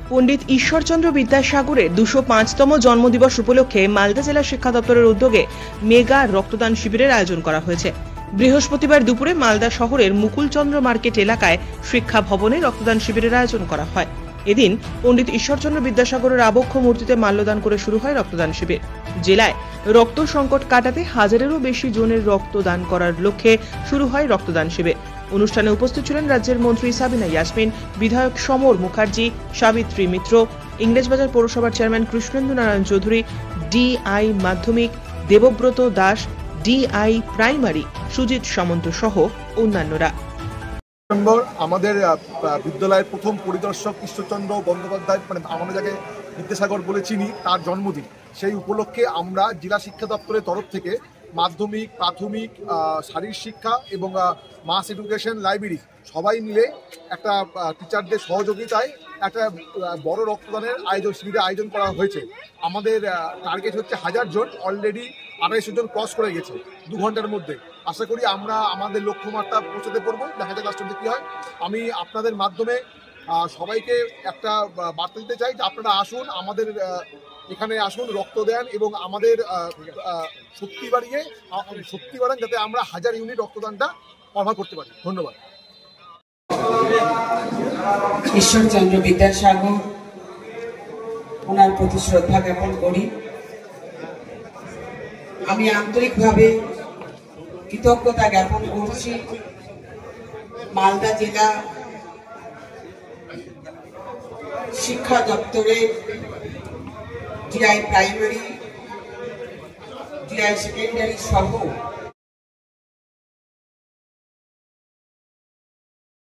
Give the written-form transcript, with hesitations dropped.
পণ্ডিত ঈশ্বরচন্দ্র বিদ্যাসাগরের ২০৫তম জন্মদিবস উপলক্ষে মালদা জেলা শিক্ষা দপ্তরের উদ্যোগে মেগা রক্তদান শিবিরের আয়োজন করা হয়েছে। বৃহস্পতিবার দুপুরে মালদা শহরের মুকুলচন্দ্র মার্কেট এলাকায় শিক্ষা ভবনে রক্তদান শিবিরের আয়োজন করা হয়। এদিন পণ্ডিত ঈশ্বরচন্দ্র বিদ্যাসাগরের আবক্ষ মূর্তিতে মাল্যদান করে শুরু হয় রক্তদান শিবির। জেলায় রক্ত সংকট কাটাতে হাজারেরও বেশি জনের রক্তদান করার লক্ষ্যে শুরু হয় রক্তদান শিবির। অনুষ্ঠানে উপস্থিত ছিলেন রাজ্যের মন্ত্রী সাবিনা ইয়াসমিন, বিধায়ক সমর মুখার্জি, সাবিত্রী মিত্র, ইংরেজবাজার পৌরসভার chairman Krishnendu Narayan Chowdhury, DI Madhyamik Debabrata Das, DI primary Sujit Samanta সহ অন্যান্যরা। আমাদের বিদ্যালয়ের প্রথম পরিদর্শক ঈশ্বরচন্দ্র বন্দ্যোপাধ্যায়, মানে আমরা যাকে বিদ্যাসাগর বলে চিনি, তার জন্মদিন। সেই উপলক্ষে আমরা জেলা শিক্ষা দপ্তরের তরফ থেকে মাধ্যমিক, প্রাথমিক, শারীরিক শিক্ষা এবং মাস এডুকেশন লাইব্রেরি সবাই মিলে একটা টিচারদের সহযোগিতায় একটা বড় রক্তদানের শিবিরের আয়োজন করা হয়েছে। আমাদের টার্গেট হচ্ছে 1000 জন, অলরেডি 250 জন ক্রস করে গেছে 2 ঘন্টার মধ্যে। আশা করি আমরা আমাদের লক্ষ্যমাত্রা পৌঁছাতে পারবো। দেখা যাক লাস্ট অব্দি কী হয়। আমি আপনাদের মাধ্যমে সবাইকে একটা বার্তা দিতে চাই যে আপনারা আসুন, আমাদের এখানে আসুন, রক্ত দেন এবং আমাদের শক্তি বাড়ান যাতে আমরা 1000 ইউনিট রক্তদানটা কভার করতে পারি। ধন্যবাদ। ঈশ্বরচন্দ্র বিদ্যাসাগর, ওনার প্রতি শ্রদ্ধা জ্ঞাপন করি। আমি আন্তরিকভাবে কৃতজ্ঞতা জ্ঞাপন করছি মালদা জেলা শিক্ষা দপ্তরের ডিআই প্রাইমারি, ডিআই সেকেন্ডারি সহ